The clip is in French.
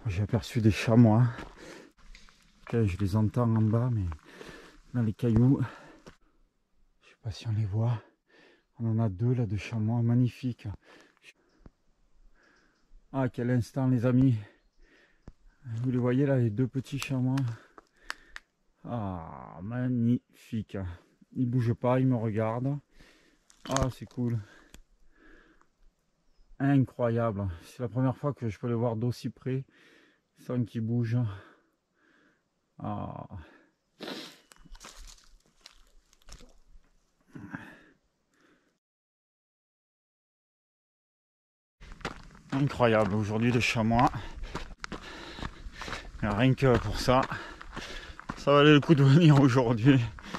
J'ai aperçu des chamois. Je les entends en bas, mais dans les cailloux. Je sais pas si on les voit. On en a deux là de chamois magnifiques. Ah, quel instant les amis. Vous les voyez là, les deux petits chamois. Ah, magnifique. Ils bougent pas, ils me regardent. Ah, c'est cool. Incroyable. C'est la première fois que je peux les voir d'aussi près sans qu'ils bougent. Ah. Incroyable aujourd'hui les chamois. Rien que pour ça, ça valait le coup de venir aujourd'hui.